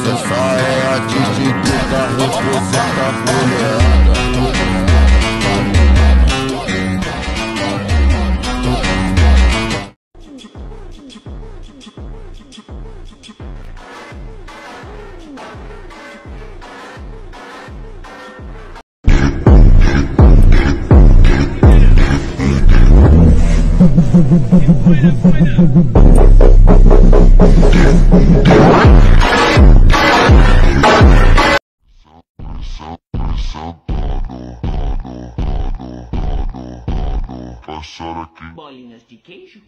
Essa é a atitude que representa a mulherada. Bolinhas de queijo.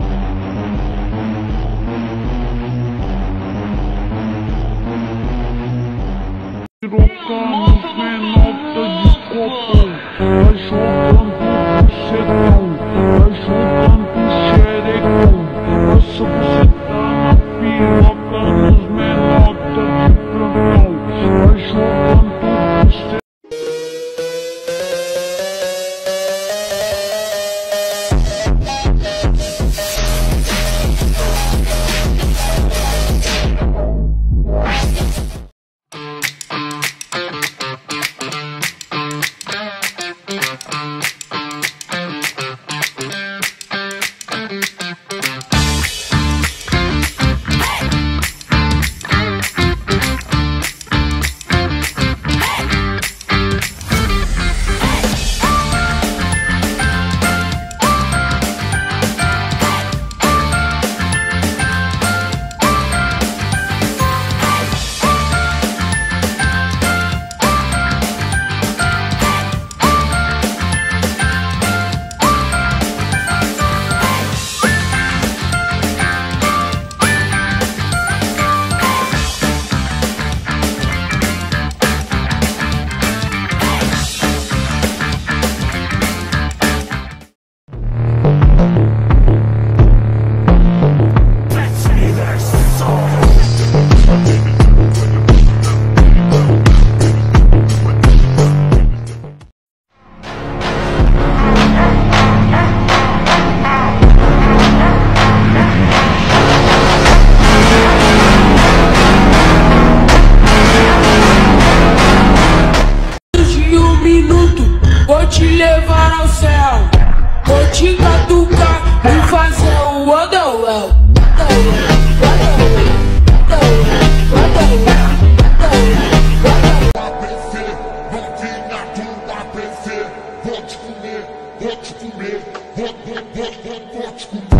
Trocamos menota de copo, vai jogando bucetão, vai jogando xerecão. Essa buceta na piroca nos menota de plantão, vai jogando bucetão. Vou te levar ao céu, vou te catucar e fazer o Wonderwell. APC, novinha do APC, vou te comer, vou te comer, vou te comer.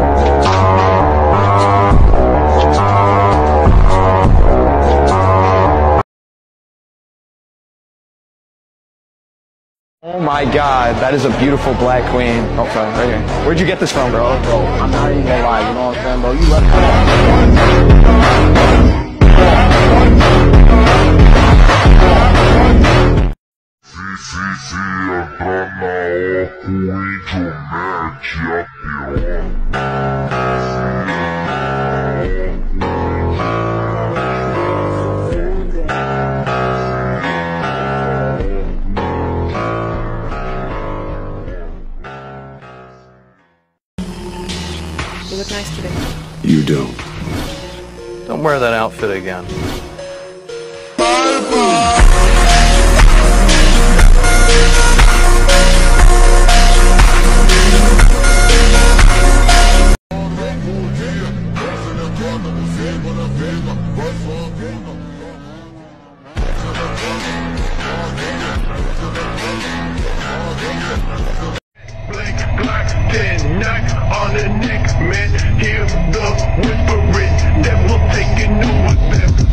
Oh my god, that is a beautiful black queen. Okay, right here. Where'd you get this from, bro? Bro, I'm not even gonna lie, you know what I'm saying, bro? You left Se entrar na oco, o índio mete a pior. You look nice today. You don't. Don't wear that outfit again. Black, thin knock on the neck, man. Hear the whispering that will take it new with them.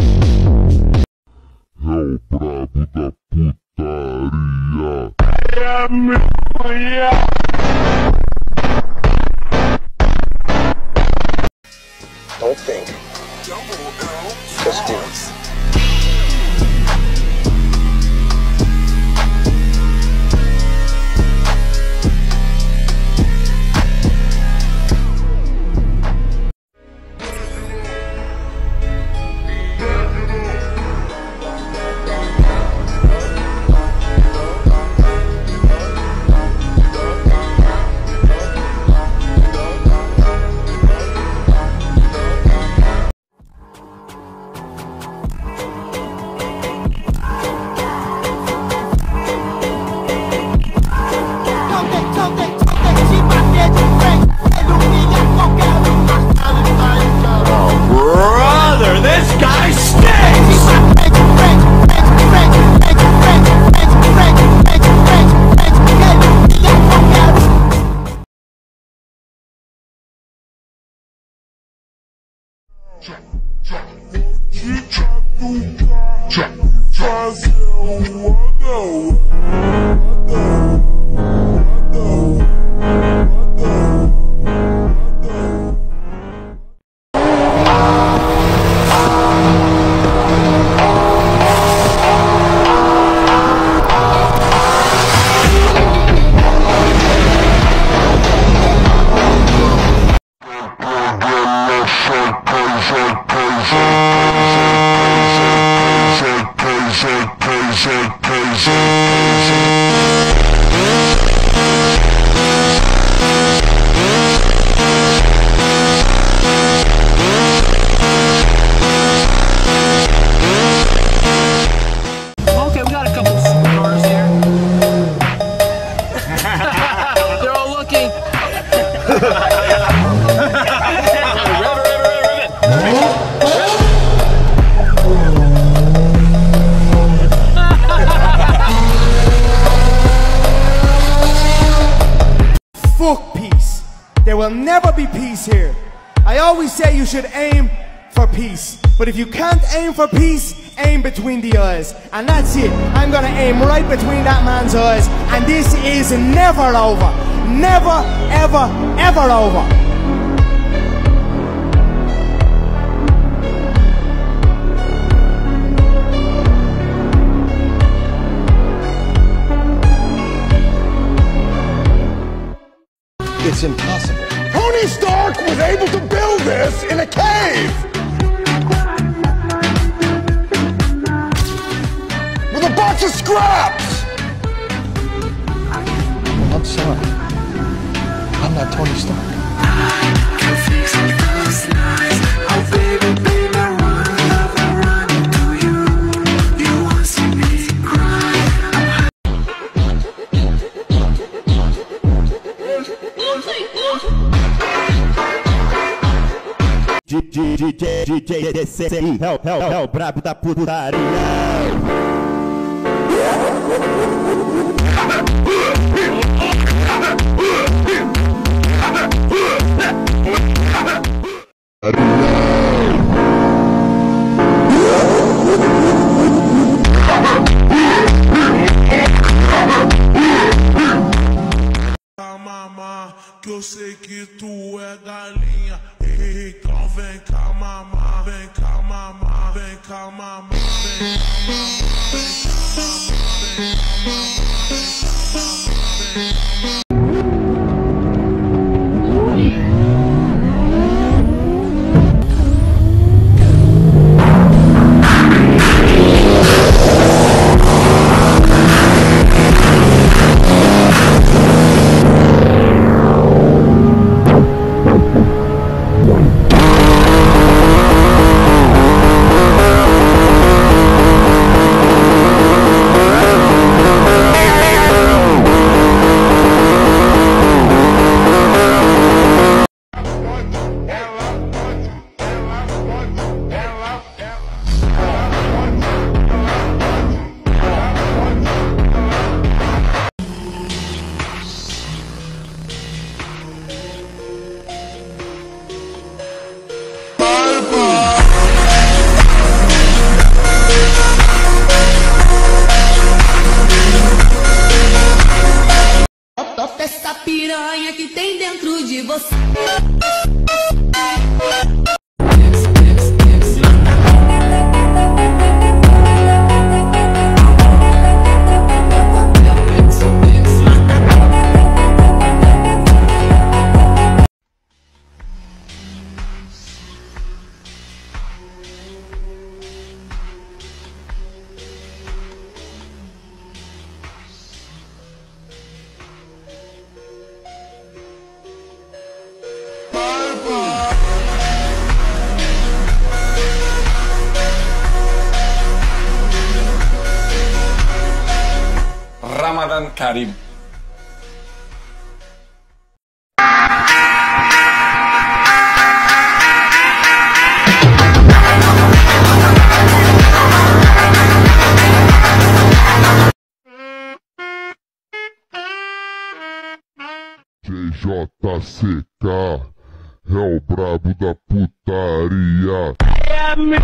É o brabo da putaria. Don't think. Just do. Fuck peace. There will never be peace here. I always say you should aim for peace. But if you can't aim for peace, aim between the eyes. And that's it. I'm gonna aim right between that man's eyes. And this is never over. Never, ever, ever over. It's impossible. Tony Stark was able to build this in a cave! With a bunch of scraps! I'm sorry. I'm not Tony Stark. DJ DCI, é o brabo da putaria. Mamá, que eu sei que tu é galinha. Então vem cá mamar, vem cá mamar, vem cá mamar, vem cá mamar, vem cá mamar, vem cá mamar, vem cá mamar, vem cá mamar. piranha que tem dentro de você. Ramadan Karim. JCK é o brabo da putaria. É minha.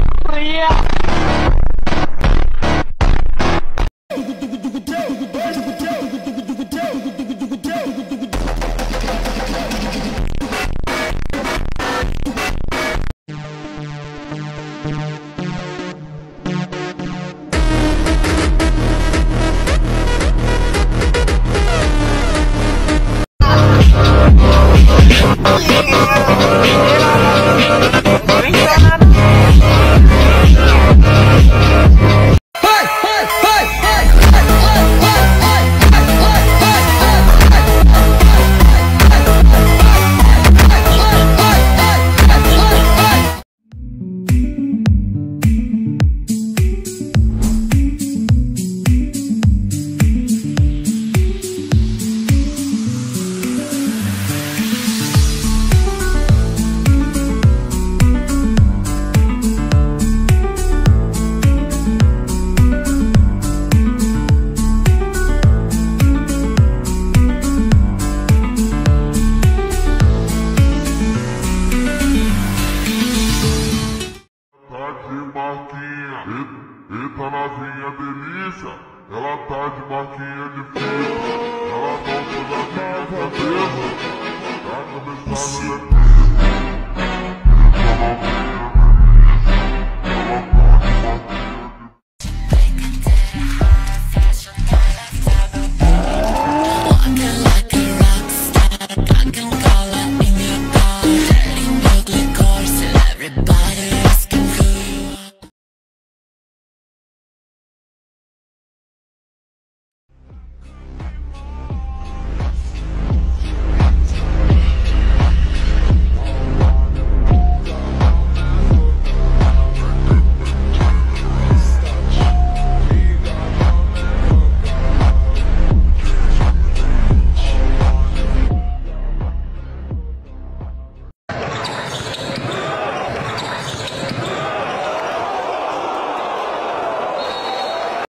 Eita novinha delícia, ela tá de marquinha de fita, ela não toda minha cabeça, tá começando a